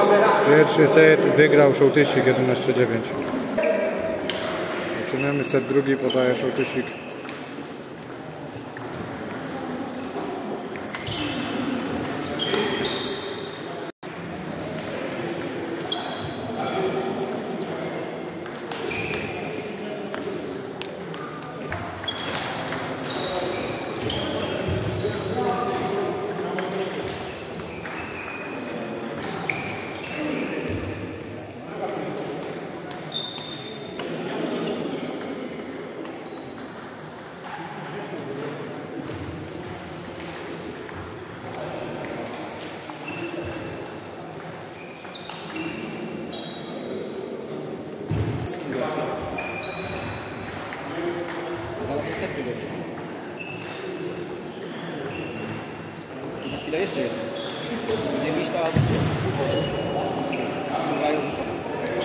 Pierwszy set wygrał Sołtysik 11-9. Zaczynamy set drugi, podaje Sołtysik. Za chwilę jeszcze jeden. Będzie liśta albo grają ze sobą.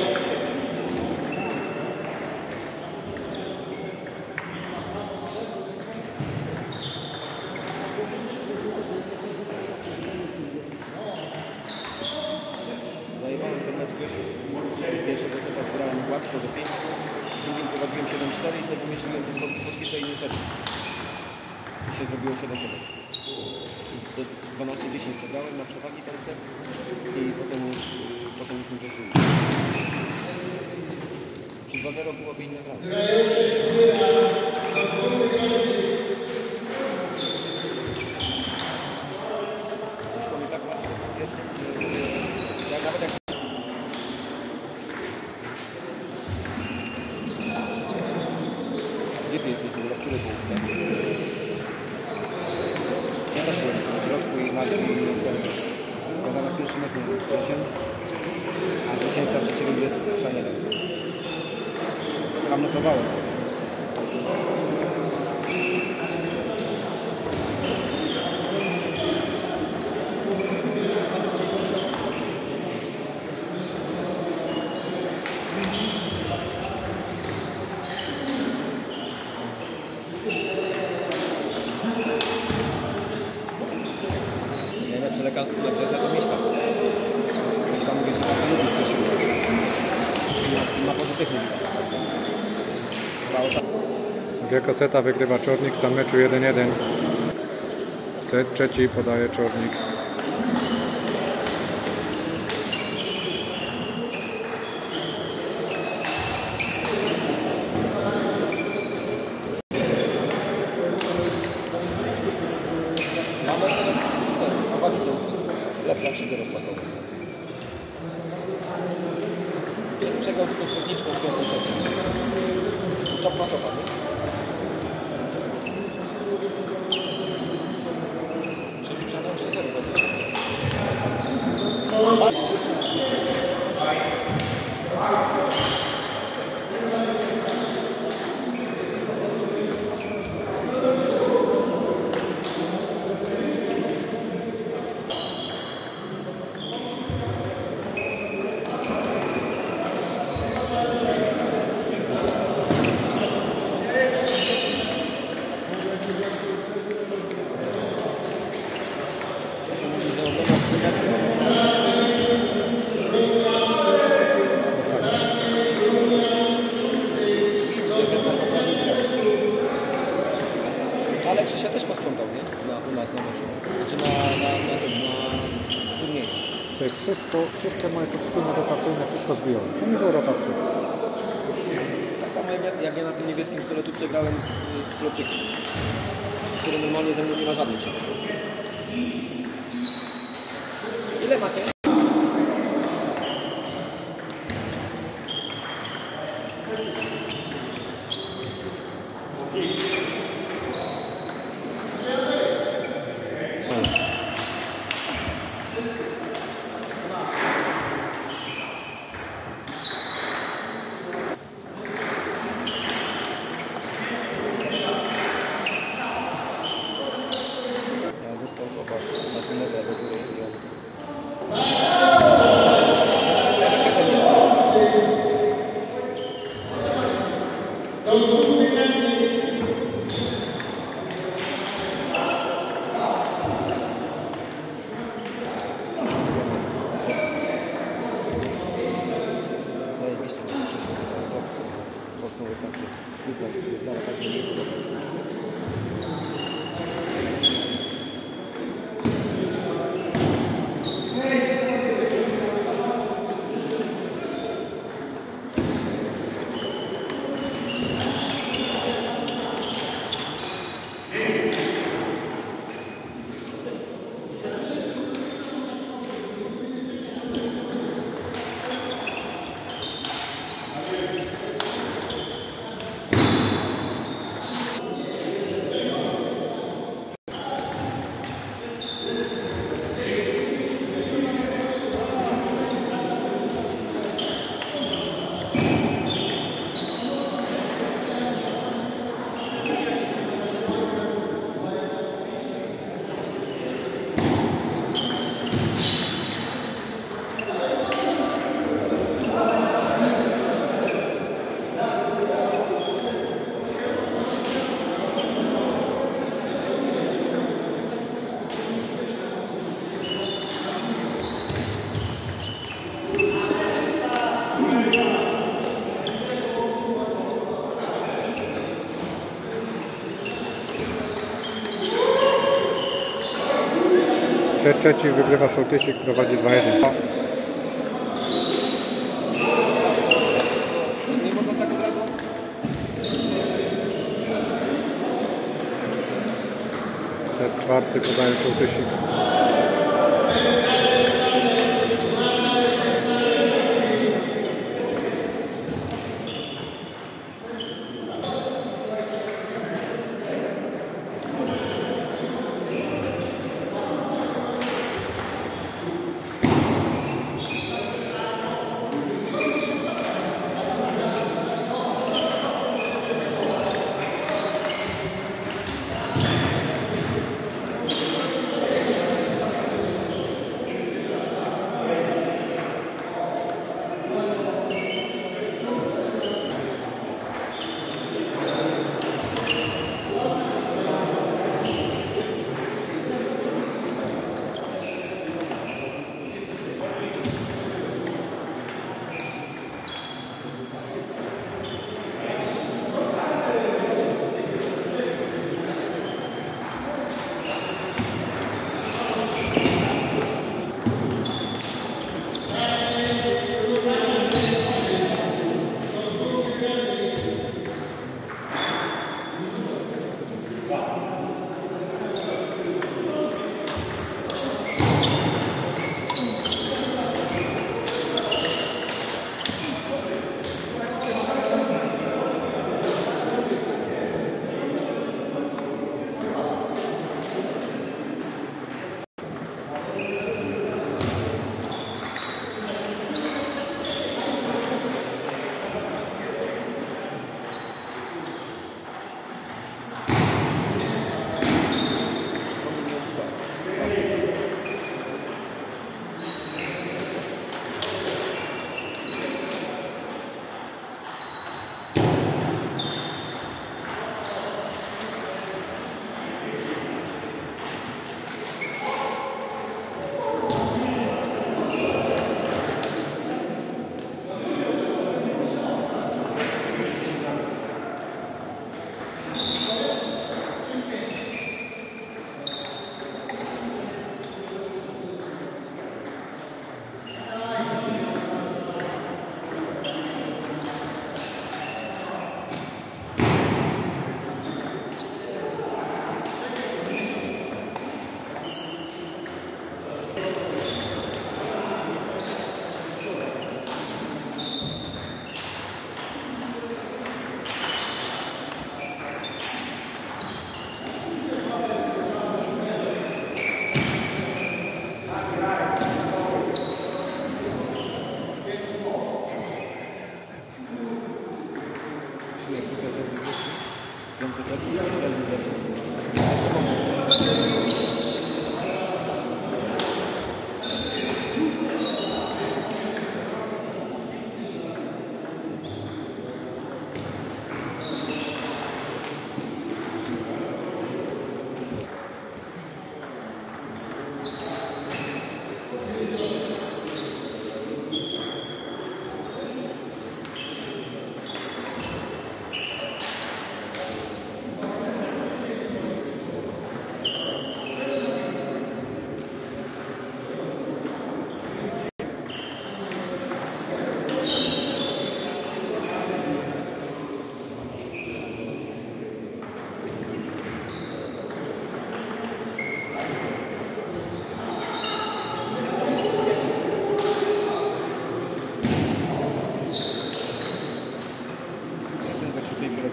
Zajebałem ten mecz wyszły. Pierwszego seta grałem łatwo do 5. W drugim prowadziłem 7-4 i sobie pomyśliłem, że poćwiczę inny serwis. I się zrobiło 7-7. Do 12-10 przegrałem na przewagi ten set i potem już mi weszło. Przy 2-0 byłoby inna gra. Wyszło mi tak łatwo po pierwsze, że nawet jak... Gdzie ty jesteś w ogóle? W której połówce? Ja też byłem w środku i ja zaraz pierwszy mecz miałem z Kresiem, a zwycięzca w trzeciej rundzie z Szanierem. Sam losowałem sobie. Najlepsze lekarstwo dla grzecha to myśla. Myśla mówi, że bardzo lubi Grzesiu. Ma pozytywny widok. Drugiego seta wygrywa Czornik, stan meczu 1-1. Set trzeci podaje Czornik. Spowagi są lepsze jak 3-0 spakowe. Przegrał tylko z chodniczką w piątym secie. Czop na czopa, nie? Przerzucano 3-0. Ale Krzysia też posprzątał, nie? U nas na meczu. Znaczy na turnieju. Wszystkie moje podspójne rotacyjne, wszystko zbiłem. To nie było rotacji. Tak samo jak ja na tym niebieskim stole tu przegrałem z Klopczykiem, który normalnie ze mną nie ma żadnych szans. Ile macie? Na tym metra do góry i piłka wpierdala, tak że nie podoba się. Set trzeci wygrywa Sołtysik, prowadzi 2-1. Nie można tak od razu? Set czwarty podaje Sołtysik.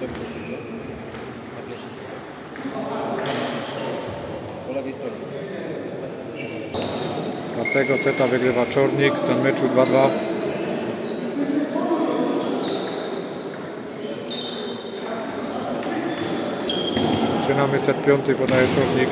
gotowi do szybko. Na pierwszy set. Po lewej stronie. Czwartego seta wygrywa Czornik, stan meczu 2-2. Zaczynamy set piąty, podaje Czornik.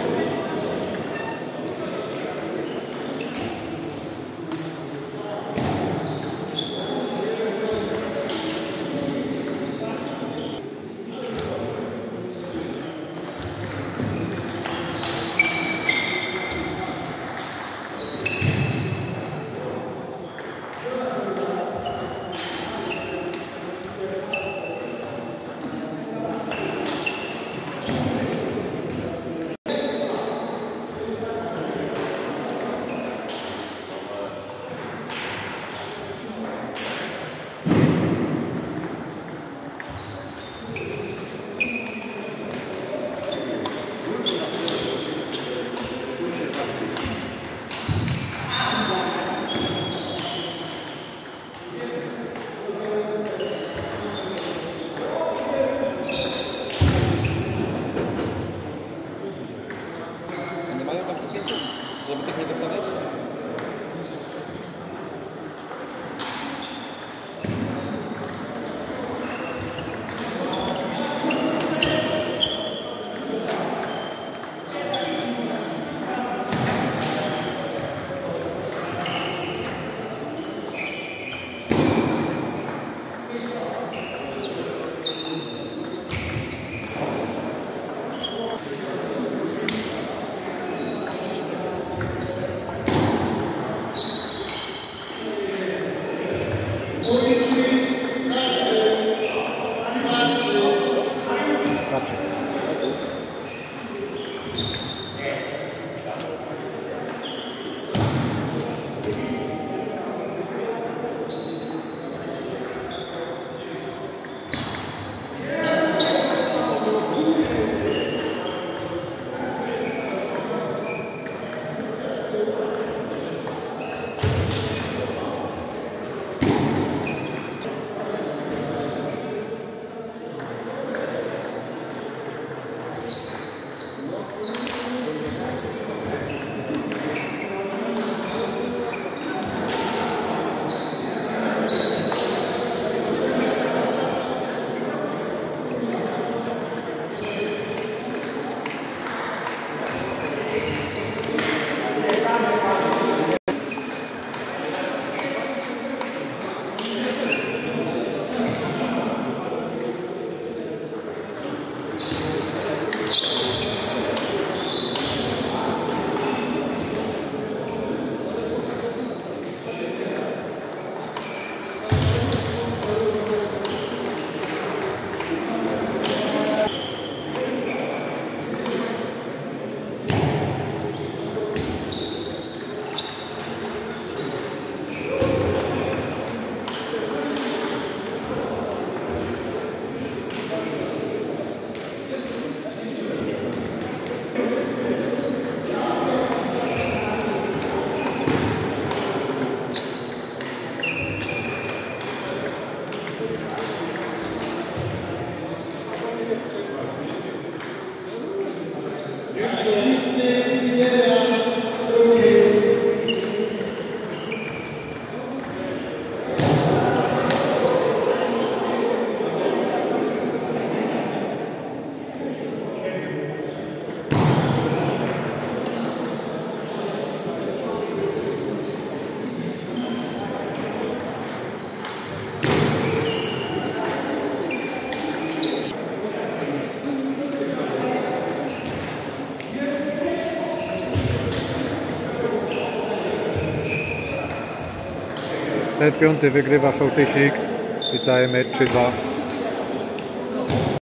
Nie mają takich więcej, żeby tych nie wystawiać? Set piąty wygrywa Sołtysik i cały mecz 3-2.